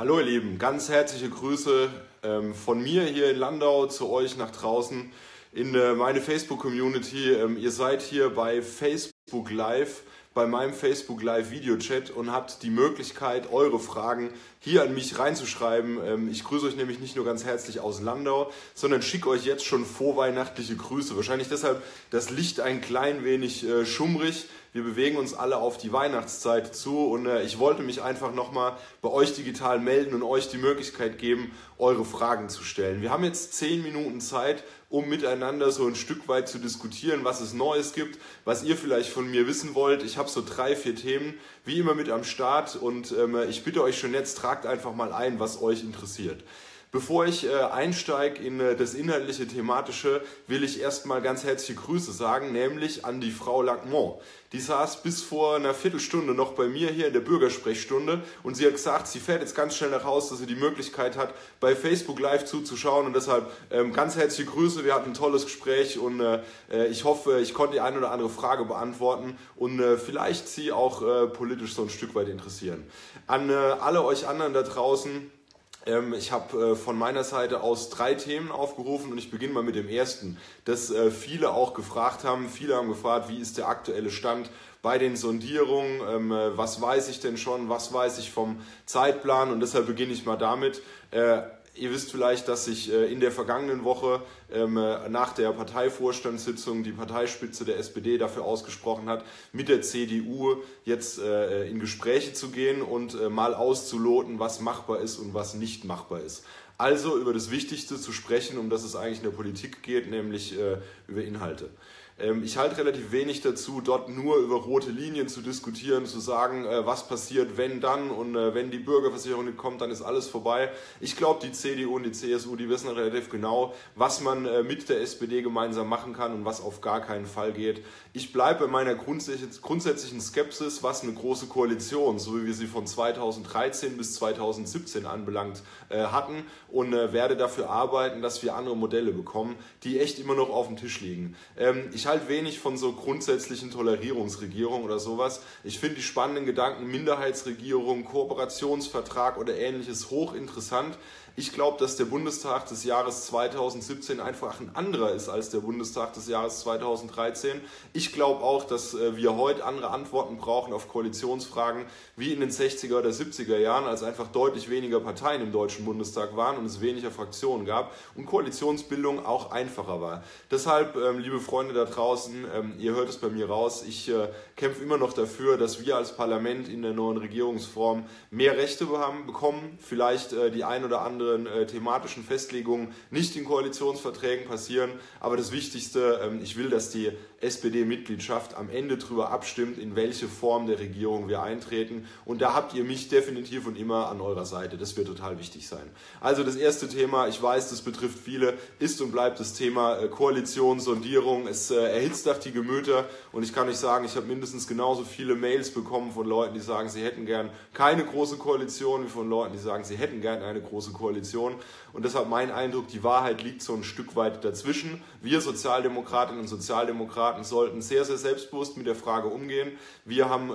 Hallo ihr Lieben, ganz herzliche Grüße von mir hier in Landau zu euch nach draußen in meine Facebook-Community. Ihr seid hier bei Facebook Live, bei meinem Facebook Live Videochat und habt die Möglichkeit, eure Fragen hier an mich reinzuschreiben. Ich grüße euch nämlich nicht nur ganz herzlich aus Landau, sondern schicke euch jetzt schon vorweihnachtliche Grüße. Wahrscheinlich deshalb das Licht ein klein wenig schummrig. Wir bewegen uns alle auf die Weihnachtszeit zu und ich wollte mich einfach nochmal bei euch digital melden und euch die Möglichkeit geben, eure Fragen zu stellen. Wir haben jetzt 10 Minuten Zeit, um miteinander so ein Stück weit zu diskutieren, was es Neues gibt, was ihr vielleicht von mir wissen wollt. Ich habe so 3, 4 Themen, wie immer mit am Start und ich bitte euch schon jetzt, tragt einfach mal ein, was euch interessiert. Bevor ich einsteige in das inhaltliche Thematische, will ich erstmal ganz herzliche Grüße sagen, nämlich an die Frau Lacmont. Die saß bis vor einer Viertelstunde noch bei mir hier in der Bürgersprechstunde und sie hat gesagt, sie fährt jetzt ganz schnell nach Hause, dass sie die Möglichkeit hat, bei Facebook Live zuzuschauen und deshalb ganz herzliche Grüße, wir hatten ein tolles Gespräch und ich hoffe, ich konnte die eine oder andere Frage beantworten und vielleicht sie auch politisch so ein Stück weit interessieren. An alle euch anderen da draußen, ich habe von meiner Seite aus 3 Themen aufgerufen und ich beginne mal mit dem ersten, das viele auch gefragt haben. Viele haben gefragt, wie ist der aktuelle Stand bei den Sondierungen, was weiß ich denn schon, was weiß ich vom Zeitplan und deshalb beginne ich mal damit. Ihr wisst vielleicht, dass sich in der vergangenen Woche nach der Parteivorstandssitzung die Parteispitze der SPD dafür ausgesprochen hat, mit der CDU jetzt in Gespräche zu gehen und mal auszuloten, was machbar ist und was nicht machbar ist. Also über das Wichtigste zu sprechen, um das es eigentlich in der Politik geht, nämlich über Inhalte. Ich halte relativ wenig dazu, dort nur über rote Linien zu diskutieren, zu sagen, was passiert, wenn dann und wenn die Bürgerversicherung nicht kommt, dann ist alles vorbei. Ich glaube, die CDU und die CSU, die wissen relativ genau, was man mit der SPD gemeinsam machen kann und was auf gar keinen Fall geht. Ich bleibe bei meiner grundsätzlichen Skepsis, was eine große Koalition, so wie wir sie von 2013 bis 2017 anbelangt hatten und werde dafür arbeiten, dass wir andere Modelle bekommen, die echt immer noch auf dem Tisch liegen. Ich halte wenig von so grundsätzlichen Tolerierungsregierungen oder sowas. Ich finde die spannenden Gedanken Minderheitsregierung, Kooperationsvertrag oder ähnliches hochinteressant. Ich glaube, dass der Bundestag des Jahres 2017 einfach ein anderer ist als der Bundestag des Jahres 2013. Ich glaube auch, dass wir heute andere Antworten brauchen auf Koalitionsfragen wie in den 60er oder 70er Jahren, als einfach deutlich weniger Parteien im Deutschen Bundestag waren und es weniger Fraktionen gab und Koalitionsbildung auch einfacher war. Deshalb, liebe Freunde da draußen, ihr hört es bei mir raus, ich kämpfe immer noch dafür, dass wir als Parlament in der neuen Regierungsform mehr Rechte bekommen, vielleicht die ein oder andere thematischen Festlegungen nicht in Koalitionsverträgen passieren. Aber das Wichtigste, ich will, dass die SPD-Mitgliedschaft am Ende darüber abstimmt, in welche Form der Regierung wir eintreten. Und da habt ihr mich definitiv und immer an eurer Seite. Das wird total wichtig sein. Also das erste Thema, ich weiß, das betrifft viele, ist und bleibt das Thema Koalition, Sondierung. Es erhitzt auch die Gemüter und ich kann euch sagen, ich habe mindestens genauso viele Mails bekommen von Leuten, die sagen, sie hätten gern keine große Koalition, wie von Leuten, die sagen, sie hätten gern eine große Koalition. Und deshalb mein Eindruck, die Wahrheit liegt so ein Stück weit dazwischen. Wir Sozialdemokratinnen und Sozialdemokraten sollten sehr, sehr selbstbewusst mit der Frage umgehen. Wir haben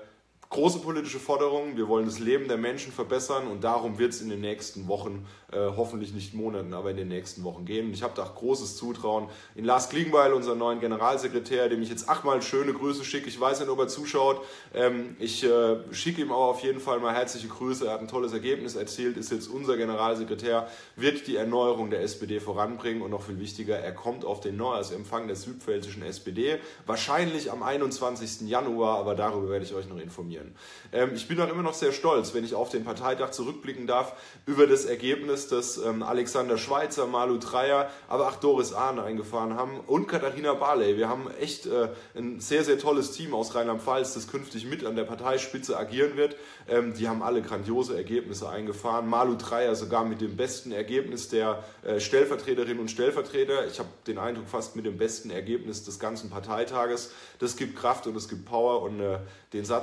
große politische Forderungen, wir wollen das Leben der Menschen verbessern und darum wird es in den nächsten Wochen, hoffentlich nicht Monaten, aber in den nächsten Wochen gehen. Und ich habe da großes Zutrauen in Lars Klingbeil, unseren neuen Generalsekretär, dem ich jetzt mal schöne Grüße schicke. Ich weiß nicht, ob er zuschaut. Ich schicke ihm aber auf jeden Fall mal herzliche Grüße. Er hat ein tolles Ergebnis erzielt, ist jetzt unser Generalsekretär, wird die Erneuerung der SPD voranbringen und noch viel wichtiger, er kommt auf den Neujahrsempfang der südpfälzischen SPD, wahrscheinlich am 21. Januar, aber darüber werde ich euch noch informieren. Ich bin auch immer noch sehr stolz, wenn ich auf den Parteitag zurückblicken darf, über das Ergebnis, das Alexander Schweitzer, Malu Dreyer, aber auch Doris Ahn eingefahren haben und Katharina Barley. Wir haben echt ein sehr, sehr tolles Team aus Rheinland-Pfalz, das künftig mit an der Parteispitze agieren wird. Die haben alle grandiose Ergebnisse eingefahren. Malu Dreyer sogar mit dem besten Ergebnis der Stellvertreterinnen und Stellvertreter. Ich habe den Eindruck, fast mit dem besten Ergebnis des ganzen Parteitages. Das gibt Kraft und es gibt Power und den Satz, den Malu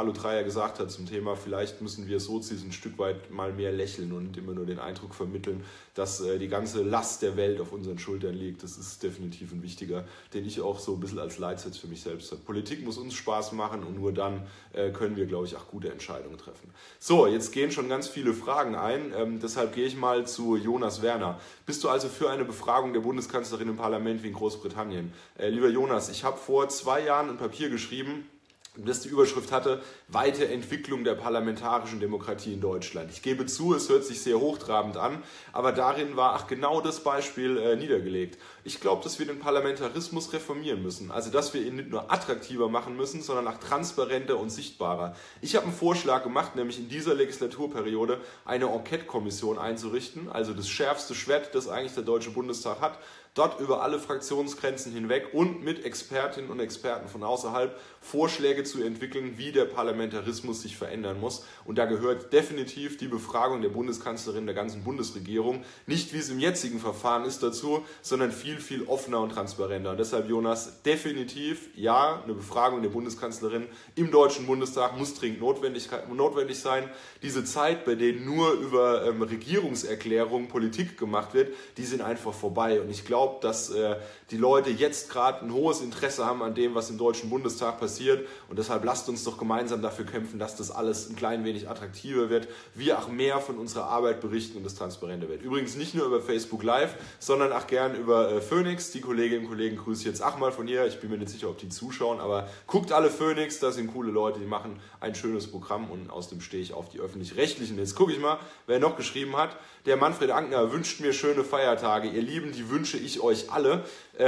Carlo Dreyer gesagt hat zum Thema, vielleicht müssen wir Sozis ein Stück weit mal mehr lächeln und immer nur den Eindruck vermitteln, dass die ganze Last der Welt auf unseren Schultern liegt. Das ist definitiv ein wichtiger, den ich auch so ein bisschen als Leitsatz für mich selbst habe. Politik muss uns Spaß machen und nur dann können wir, glaube ich, auch gute Entscheidungen treffen. So, jetzt gehen schon ganz viele Fragen ein, deshalb gehe ich mal zu Jonas Werner. Bist du also für eine Befragung der Bundeskanzlerin im Parlament wie in Großbritannien? Lieber Jonas, ich habe vor 2 Jahren ein Papier geschrieben, das die Überschrift hatte, Weiterentwicklung der parlamentarischen Demokratie in Deutschland. Ich gebe zu, es hört sich sehr hochtrabend an, aber darin war genau das Beispiel niedergelegt. Ich glaube, dass wir den Parlamentarismus reformieren müssen, also dass wir ihn nicht nur attraktiver machen müssen, sondern auch transparenter und sichtbarer. Ich habe einen Vorschlag gemacht, nämlich in dieser Legislaturperiode eine Enquete-Kommission einzurichten, also das schärfste Schwert, das eigentlich der Deutsche Bundestag hat, dort über alle Fraktionsgrenzen hinweg und mit Expertinnen und Experten von außerhalb Vorschläge zu entwickeln, wie der Parlamentarismus sich verändern muss. Und da gehört definitiv die Befragung der Bundeskanzlerin der ganzen Bundesregierung, nicht wie es im jetzigen Verfahren ist, dazu, sondern viel, viel offener und transparenter. Und deshalb, Jonas, definitiv ja, eine Befragung der Bundeskanzlerin im Deutschen Bundestag muss dringend notwendig sein. Diese Zeit, bei der nur über Regierungserklärungen Politik gemacht wird, die sind einfach vorbei. Und ich glaube, dass die Leute jetzt gerade ein hohes Interesse haben an dem, was im Deutschen Bundestag passiert. Und deshalb lasst uns doch gemeinsam dafür kämpfen, dass das alles ein klein wenig attraktiver wird. Wir auch mehr von unserer Arbeit berichten und es transparenter wird. Übrigens nicht nur über Facebook Live, sondern auch gern über Phoenix. Die Kolleginnen und Kollegen grüße ich jetzt auch mal von hier. Ich bin mir nicht sicher, ob die zuschauen, aber guckt alle Phoenix. Das sind coole Leute, die machen ein schönes Programm und aus dem stehe ich auf die Öffentlich-Rechtlichen. Jetzt gucke ich mal, wer noch geschrieben hat. Der Manfred Ankner wünscht mir schöne Feiertage. Ihr Lieben, die wünsche ich euch alle.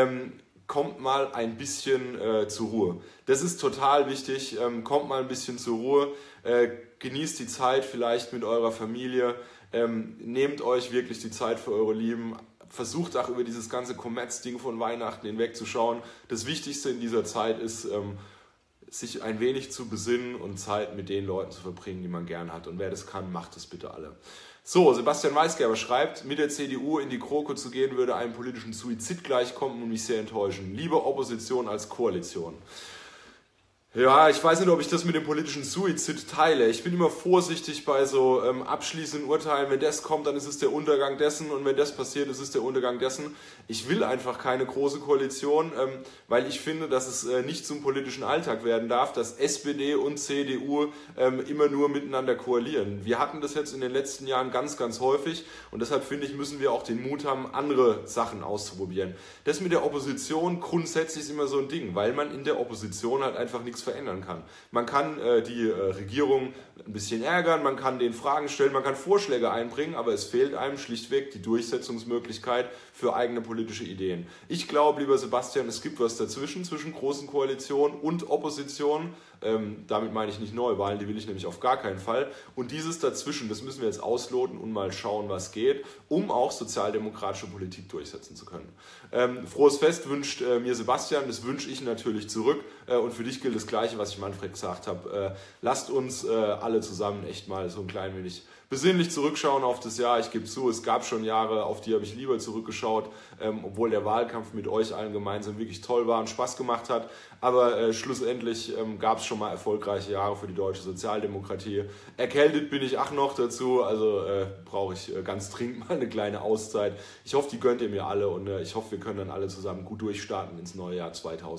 Kommt mal ein bisschen zur Ruhe. Das ist total wichtig. Kommt mal ein bisschen zur Ruhe. Genießt die Zeit vielleicht mit eurer Familie. Nehmt euch wirklich die Zeit für eure Lieben. Versucht auch über dieses ganze Kommerzding von Weihnachten hinwegzuschauen. Das Wichtigste in dieser Zeit ist, sich ein wenig zu besinnen und Zeit mit den Leuten zu verbringen, die man gern hat. Und wer das kann, macht das bitte alle. So, Sebastian Weisgerber schreibt, mit der CDU in die GroKo zu gehen, würde einem politischen Suizid gleichkommen und mich sehr enttäuschen. Lieber Opposition als Koalition. Ja, ich weiß nicht, ob ich das mit dem politischen Suizid teile. Ich bin immer vorsichtig bei so abschließenden Urteilen. Wenn das kommt, dann ist es der Untergang dessen und wenn das passiert, ist es der Untergang dessen. Ich will einfach keine große Koalition, weil ich finde, dass es nicht zum politischen Alltag werden darf, dass SPD und CDU immer nur miteinander koalieren. Wir hatten das jetzt in den letzten Jahren ganz, ganz häufig und deshalb finde ich, müssen wir auch den Mut haben, andere Sachen auszuprobieren. Das mit der Opposition grundsätzlich ist immer so ein Ding, weil man in der Opposition halt einfach nichts verändern kann. Man kann die Regierung ein bisschen ärgern, man kann denen Fragen stellen, man kann Vorschläge einbringen, aber es fehlt einem schlichtweg die Durchsetzungsmöglichkeit für eigene politische Ideen. Ich glaube, lieber Sebastian, es gibt was dazwischen, zwischen großen Koalitionen und Opposition. Damit meine ich nicht Neuwahlen, die will ich nämlich auf gar keinen Fall. Und dieses dazwischen, das müssen wir jetzt ausloten und mal schauen, was geht, um auch sozialdemokratische Politik durchsetzen zu können. Frohes Fest wünscht mir Sebastian, das wünsche ich natürlich zurück. Und für dich gilt das Gleiche, was ich Manfred gesagt habe. Lasst uns alle zusammen echt mal so ein klein wenig besinnlich zurückschauen auf das Jahr. Ich gebe zu, es gab schon Jahre, auf die habe ich lieber zurückgeschaut, obwohl der Wahlkampf mit euch allen gemeinsam wirklich toll war und Spaß gemacht hat. Aber schlussendlich gab es schon mal erfolgreiche Jahre für die deutsche Sozialdemokratie. Erkältet bin ich auch noch dazu, also brauche ich ganz dringend mal eine kleine Auszeit. Ich hoffe, die gönnt ihr mir alle und ich hoffe, wir können dann alle zusammen gut durchstarten ins neue Jahr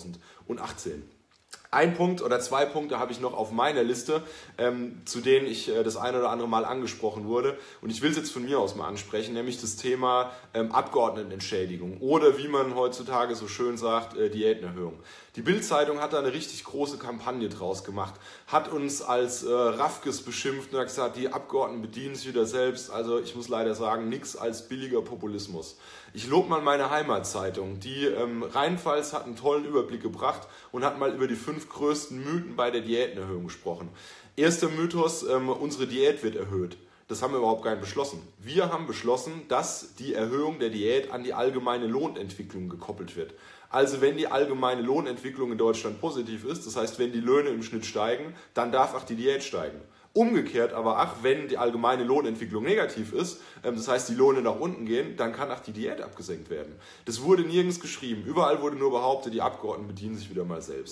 2018. Ein Punkt oder 2 Punkte habe ich noch auf meiner Liste, zu denen ich das ein oder andere Mal angesprochen wurde. Und ich will es jetzt von mir aus mal ansprechen, nämlich das Thema Abgeordnetenentschädigung oder wie man heutzutage so schön sagt, Diätenerhöhung. Die Bild-Zeitung hat da eine richtig große Kampagne draus gemacht, hat uns als Raffges beschimpft und hat gesagt, die Abgeordneten bedienen sich wieder selbst. Also ich muss leider sagen, nichts als billiger Populismus. Ich lobe mal meine Heimatzeitung. Die Rheinpfalz hat einen tollen Überblick gebracht und hat mal über die 5 größten Mythen bei der Diätenerhöhung gesprochen. Erster Mythos, unsere Diät wird erhöht. Das haben wir überhaupt gar nicht beschlossen. Wir haben beschlossen, dass die Erhöhung der Diät an die allgemeine Lohnentwicklung gekoppelt wird. Also wenn die allgemeine Lohnentwicklung in Deutschland positiv ist, das heißt, wenn die Löhne im Schnitt steigen, dann darf auch die Diät steigen. Umgekehrt aber auch, wenn die allgemeine Lohnentwicklung negativ ist, das heißt, die Löhne nach unten gehen, dann kann auch die Diät abgesenkt werden. Das wurde nirgends geschrieben. Überall wurde nur behauptet, die Abgeordneten bedienen sich wieder mal selbst.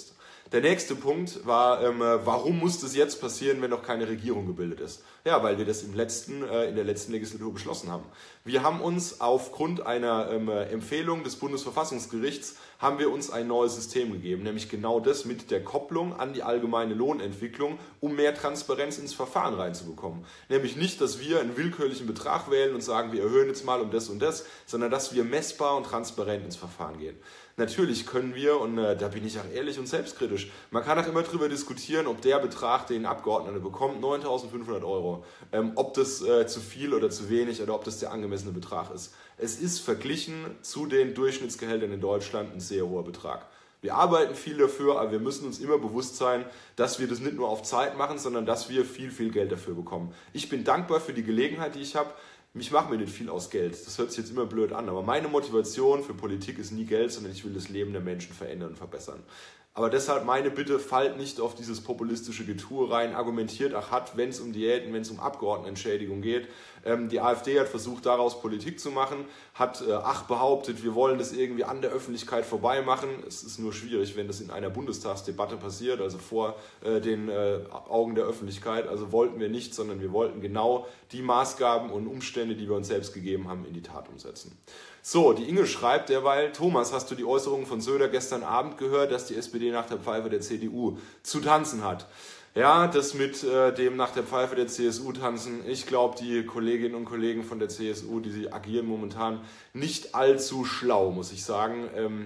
Der nächste Punkt war, warum muss das jetzt passieren, wenn noch keine Regierung gebildet ist? Ja, weil wir das in der letzten Legislatur beschlossen haben. Wir haben uns aufgrund einer Empfehlung des Bundesverfassungsgerichts haben wir uns ein neues System gegeben, nämlich genau das mit der Kopplung an die allgemeine Lohnentwicklung, um mehr Transparenz ins Verfahren reinzubekommen. Nämlich nicht, dass wir einen willkürlichen Betrag wählen und sagen, wir erhöhen jetzt mal um das und das, sondern dass wir messbar und transparent ins Verfahren gehen. Natürlich können wir, und da bin ich auch ehrlich und selbstkritisch, man kann auch immer darüber diskutieren, ob der Betrag, den ein Abgeordneter bekommt, 9.500 Euro, ob das zu viel oder zu wenig oder ob das der angemessene Betrag ist. Es ist verglichen zu den Durchschnittsgehältern in Deutschland ein sehr hoher Betrag. Wir arbeiten viel dafür, aber wir müssen uns immer bewusst sein, dass wir das nicht nur auf Zeit machen, sondern dass wir viel, viel Geld dafür bekommen. Ich bin dankbar für die Gelegenheit, die ich habe. Ich mache mir nicht viel aus Geld. Das hört sich jetzt immer blöd an, aber meine Motivation für Politik ist nie Geld, sondern ich will das Leben der Menschen verändern und verbessern. Aber deshalb meine Bitte, fallt nicht auf dieses populistische Getue rein, argumentiert, wenn es um Diäten, wenn es um Abgeordnetenentschädigung geht. Die AfD hat versucht, daraus Politik zu machen, hat behauptet, wir wollen das irgendwie an der Öffentlichkeit vorbei machen. Es ist nur schwierig, wenn das in einer Bundestagsdebatte passiert, also vor den Augen der Öffentlichkeit. Also wollten wir nicht, sondern wir wollten genau die Maßgaben und Umstände, die wir uns selbst gegeben haben, in die Tat umsetzen. So, die Inge schreibt derweil, Thomas, hast du die Äußerungen von Söder gestern Abend gehört, dass die SPD nach der Pfeife der CDU zu tanzen hat? Ja, das mit dem nach der Pfeife der CSU tanzen, ich glaube, die Kolleginnen und Kollegen von der CSU, die agieren momentan nicht allzu schlau, muss ich sagen.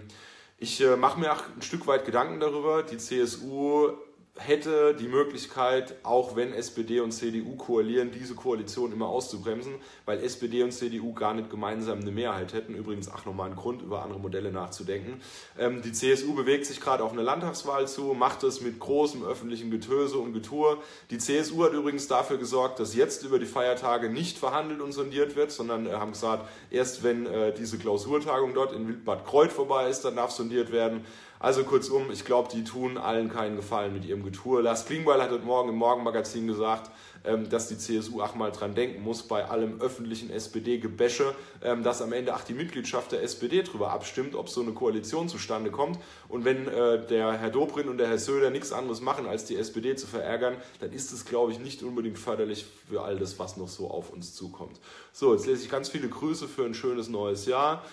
Ich mache mir auch ein Stück weit Gedanken darüber, die CSU hätte die Möglichkeit, auch wenn SPD und CDU koalieren, diese Koalition immer auszubremsen, weil SPD und CDU gar nicht gemeinsam eine Mehrheit hätten. Übrigens auch nochmal ein Grund, über andere Modelle nachzudenken. Die CSU bewegt sich gerade auf eine Landtagswahl zu, macht es mit großem öffentlichen Getöse und Getue. Die CSU hat übrigens dafür gesorgt, dass jetzt über die Feiertage nicht verhandelt und sondiert wird, sondern haben gesagt, erst wenn diese Klausurtagung dort in Wildbad Kreuth vorbei ist, dann darf sondiert werden. Also kurzum, ich glaube, die tun allen keinen Gefallen mit ihrem Getue. Lars Klingbeil hat heute Morgen im Morgenmagazin gesagt, dass die CSU auch mal dran denken muss, bei allem öffentlichen SPD-Gebäsche, dass am Ende auch die Mitgliedschaft der SPD darüber abstimmt, ob so eine Koalition zustande kommt. Und wenn der Herr Dobrindt und der Herr Söder nichts anderes machen, als die SPD zu verärgern, dann ist es, glaube ich, nicht unbedingt förderlich für all das, was noch so auf uns zukommt. So, jetzt lese ich ganz viele Grüße für ein schönes neues Jahr.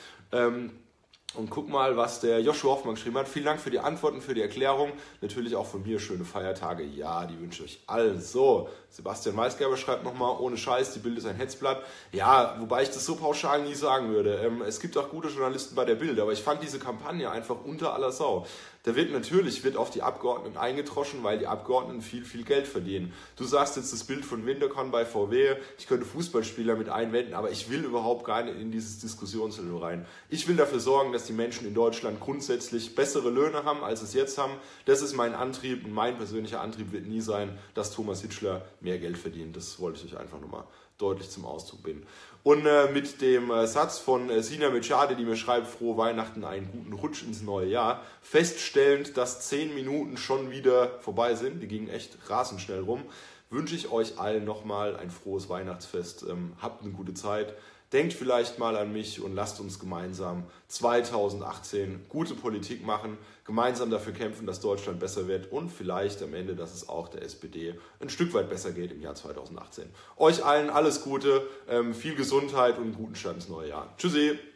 Und guck mal, was der Joshua Hoffmann geschrieben hat. Vielen Dank für die Antworten, für die Erklärung. Natürlich auch von mir schöne Feiertage. Ja, die wünsche ich euch allen. So, Sebastian Maisgerber schreibt nochmal, ohne Scheiß, die Bild ist ein Hetzblatt. Ja, wobei ich das so pauschal nie sagen würde. Es gibt auch gute Journalisten bei der Bild, aber ich fand diese Kampagne einfach unter aller Sau. Da wird auf die Abgeordneten eingetroschen, weil die Abgeordneten viel, viel Geld verdienen. Du sagst jetzt das Bild von Winterkorn bei VW, ich könnte Fußballspieler mit einwenden, aber ich will überhaupt gar nicht in dieses Diskussionslevel rein. Ich will dafür sorgen, dass die Menschen in Deutschland grundsätzlich bessere Löhne haben, als es jetzt haben. Das ist mein Antrieb und mein persönlicher Antrieb wird nie sein, dass Thomas Hitzschler mehr Geld verdient. Das wollte ich euch einfach nochmal deutlich zum Ausdruck bringen. Und mit dem Satz von Sina Mechade, die mir schreibt, frohe Weihnachten, einen guten Rutsch ins neue Jahr, feststellend, dass 10 Minuten schon wieder vorbei sind, die gingen echt rasend schnell rum, wünsche ich euch allen nochmal ein frohes Weihnachtsfest. Habt eine gute Zeit. Denkt vielleicht mal an mich und lasst uns gemeinsam 2018 gute Politik machen, gemeinsam dafür kämpfen, dass Deutschland besser wird und vielleicht am Ende, dass es auch der SPD ein Stück weit besser geht im Jahr 2018. Euch allen alles Gute, viel Gesundheit und einen guten Start ins neue Jahr. Tschüssi!